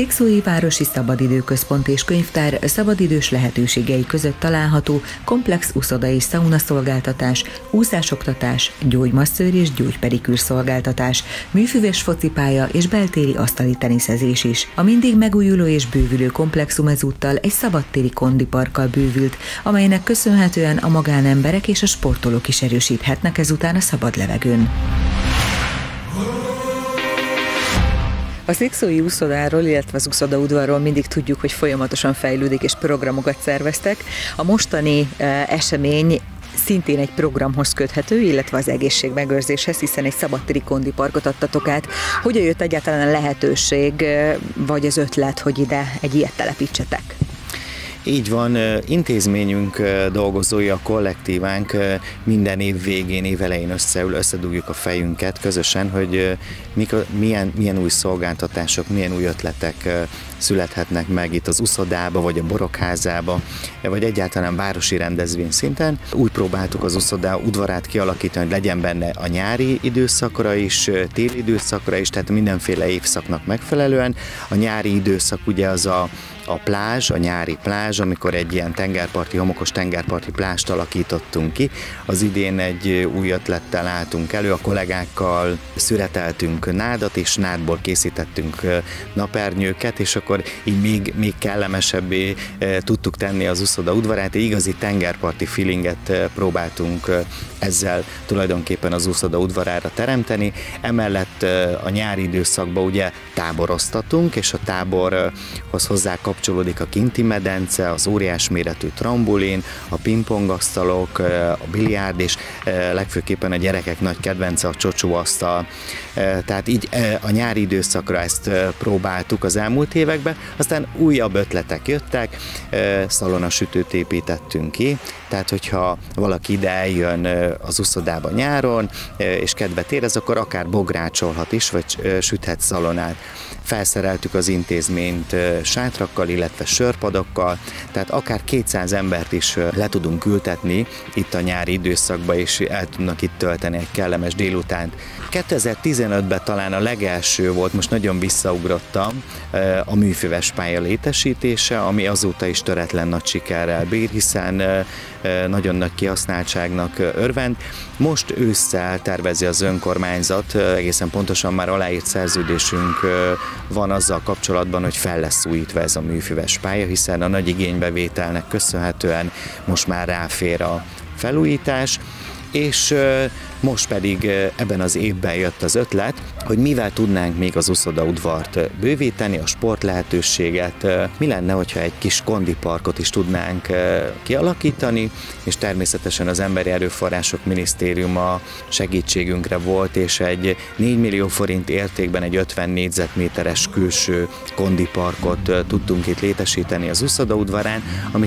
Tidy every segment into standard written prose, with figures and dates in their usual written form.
Szikszói Városi Szabadidőközpont és Könyvtár szabadidős lehetőségei között található komplex uszoda és szauna szolgáltatás, úszásoktatás, gyógymasszőr és gyógypedikűr szolgáltatás, műfüves focipálya és beltéri asztali teniszezés is. A mindig megújuló és bővülő komplexum ezúttal egy szabadtéri kondiparkkal bővült, amelynek köszönhetően a magánemberek és a sportolók is erősíthetnek ezután a szabad levegőn. A szikszói úszodáról, illetve az úszodaudvarról mindig tudjuk, hogy folyamatosan fejlődik és programokat szerveztek. A mostani esemény szintén egy programhoz köthető, illetve az egészségmegőrzéshez, hiszen egy szabadtéri kondiparkot adtatok át. Hogyan jött egyáltalán a lehetőség, vagy az ötlet, hogy ide egy ilyet telepítsetek? Így van, intézményünk dolgozói, a kollektívánk minden év végén, évelején összedugjuk a fejünket közösen, hogy milyen új szolgáltatások, milyen új ötletek születhetnek meg itt az uszodába, vagy a borokházába, vagy egyáltalán városi rendezvény szinten. Úgy próbáltuk az uszoda udvarát kialakítani, hogy legyen benne a nyári időszakra is, téli időszakra is, tehát mindenféle évszaknak megfelelően. A nyári időszak ugye az a plázs, a nyári plázs, amikor egy ilyen tengerparti, homokos tengerparti plázst alakítottunk ki. Az idén egy új ötlettel álltunk elő, a kollégákkal szüreteltünk nádat, és nádból készítettünk napernyőket, és akkor így még kellemesebbé tudtuk tenni az uszoda udvarát, egy igazi tengerparti feelinget próbáltunk ezzel tulajdonképpen az uszoda udvarára teremteni. Emellett a nyári időszakban ugye táboroztatunk, és a táborhoz hozzá kapcsolódik a kinti medence, az óriás méretű trambulin, a pingpongasztalok, a biliárd, és legfőképpen a gyerekek nagy kedvence a csocsóasztal. Tehát így a nyári időszakra ezt próbáltuk az elmúlt években, aztán újabb ötletek jöttek, szalonasütőt építettünk ki, tehát hogyha valaki ide eljön az uszodába nyáron, és kedvet érez, akkor akár bográcsolhat is, vagy süthet szalonát. Felszereltük az intézményt sátrakkal, illetve sörpadokkal, tehát akár 200 embert is le tudunk ültetni itt a nyári időszakban, és el tudnak itt tölteni egy kellemes délutánt. 2015-ben talán a legelső volt, most nagyon visszaugrottam, a műfüves pálya létesítése, ami azóta is töretlen nagy sikerrel bír, hiszen nagyon nagy kihasználtságnak örvend. Most ősszel tervezi az önkormányzat, egészen pontosan már aláírt szerződésünk van azzal kapcsolatban, hogy fel lesz újítva ez a műfüves pálya, hiszen a nagy igénybevételnek köszönhetően most már ráfér a felújítás, és most pedig ebben az évben jött az ötlet, hogy mivel tudnánk még az uszodaudvart bővíteni, a sport lehetőséget, mi lenne, hogyha egy kis kondiparkot is tudnánk kialakítani, és természetesen az Emberi Erőforrások Minisztériuma segítségünkre volt, és egy 4 millió forint értékben egy 50 négyzetméteres külső kondiparkot tudtunk itt létesíteni az uszodaudvarán, amit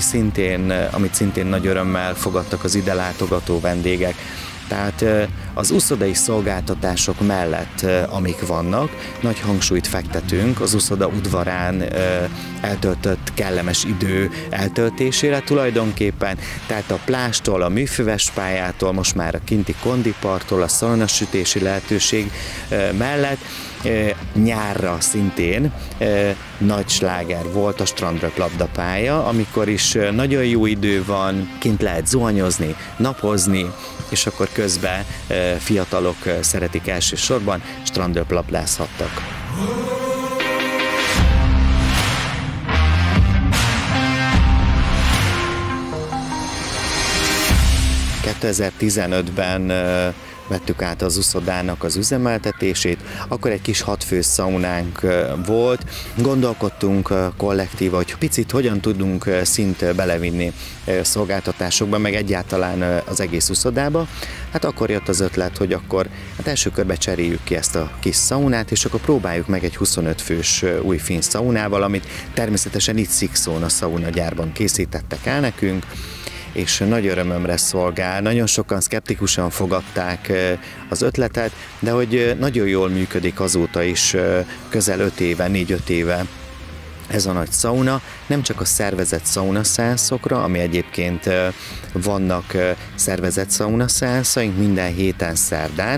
szintén nagy örömmel fogadtak az ide látogató vendégek. Tehát az uszodai szolgáltatások mellett, amik vannak, nagy hangsúlyt fektetünk az uszoda udvarán eltöltött kellemes idő eltöltésére tulajdonképpen, tehát a plástól, a műfüves pályától, most már a kinti kondiparttól, a szalonasütési lehetőség mellett nyárra szintén nagy sláger volt a strandröplabdapálya, amikor is nagyon jó idő van, kint lehet zuhanyozni, napozni, és akkor közben fiatalok szeretik elsősorban, strandröplabdázhattak. 2015-ben vettük át az uszodának az üzemeltetését, akkor egy kis 6 fős szaunánk volt. Gondolkodtunk kollektíva, hogy picit hogyan tudunk szint belevinni szolgáltatásokba, meg egyáltalán az egész uszodába. Hát akkor jött az ötlet, hogy akkor első körben cseréljük ki ezt a kis szaunát, és akkor próbáljuk meg egy 25 fős új finn szaunával, amit természetesen itt Szikszón a szaunagyárban készítettek el nekünk, és nagy örömömre szolgál. Nagyon sokan szkeptikusan fogadták az ötletet, de hogy nagyon jól működik azóta is, közel 5 éve, 4-5 éve ez a nagy szauna, nem csak a szervezett szaunaszeánszokra, ami egyébként vannak szervezett szaunaszeánszaink minden héten szerdán,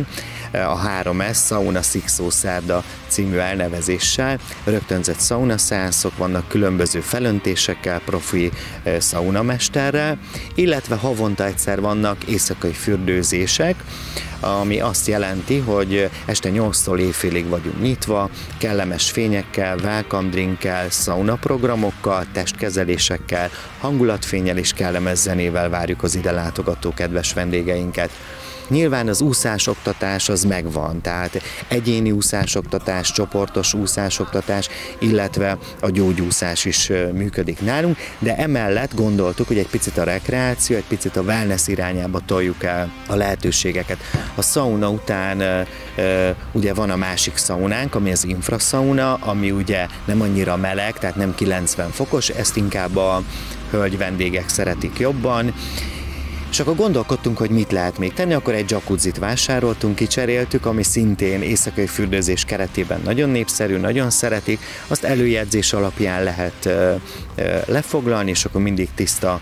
a 3S Sauna Szikszó Szerda című elnevezéssel. Rögtönzött szaunaszeánszok vannak különböző felöntésekkel, profi szaunamesterrel, illetve havonta egyszer vannak éjszakai fürdőzések, ami azt jelenti, hogy este 8-tól éjfélig vagyunk nyitva, kellemes fényekkel, welcome drinkkel, szaunaprogramokkal, testkezelésekkel, hangulatfénnyel és kellemes zenével várjuk az ide látogató kedves vendégeinket. Nyilván az úszásoktatás az megvan, tehát egyéni úszásoktatás, csoportos úszásoktatás, illetve a gyógyúszás is működik nálunk, de emellett gondoltuk, hogy egy picit a rekreáció, egy picit a wellness irányába toljuk el a lehetőségeket. A szauna után ugye van a másik szaunánk, ami az infraszauna, ami ugye nem annyira meleg, tehát nem 90 fokos, ezt inkább a hölgy vendégek szeretik jobban. És akkor gondolkodtunk, hogy mit lehet még tenni, akkor egy jacuzzit vásároltunk, kicseréltük, ami szintén éjszakai fürdőzés keretében nagyon népszerű, nagyon szeretik, azt előjegyzés alapján lehet lefoglalni, és akkor mindig tiszta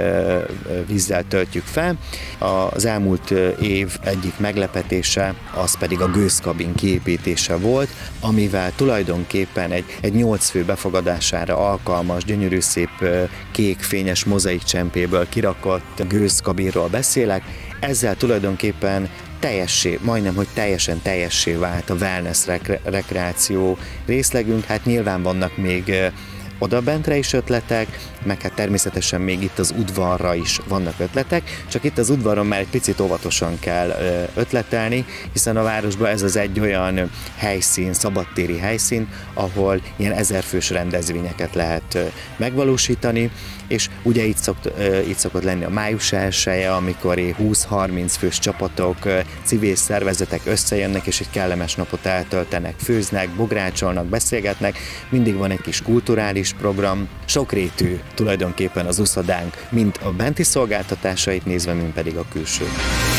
vízzel töltjük fel. Az elmúlt év egyik meglepetése, az pedig a gőzkabin kiépítése volt, amivel tulajdonképpen egy 8 fő befogadására alkalmas, gyönyörű szép kék fényes mozaikcsempéből kirakott gőzkabinról beszélek. Ezzel tulajdonképpen majdnem, hogy teljesen teljessé vált a wellness rekreáció részlegünk. Hát nyilván vannak még odabentre is ötletek, meg hát természetesen még itt az udvarra is vannak ötletek, csak itt az udvaron már egy picit óvatosan kell ötletelni, hiszen a városban ez az egy olyan helyszín, szabadtéri helyszín, ahol ilyen 1000 fős rendezvényeket lehet megvalósítani, és ugye itt szokott lenni a május 1-je, amikor 20-30 fős csapatok, civil szervezetek összejönnek, és egy kellemes napot eltöltenek, főznek, bográcsolnak, beszélgetnek, mindig van egy kis kulturális program, sokrétű tulajdonképpen az uszodánk, mind a benti szolgáltatásait nézve, mind pedig a külső.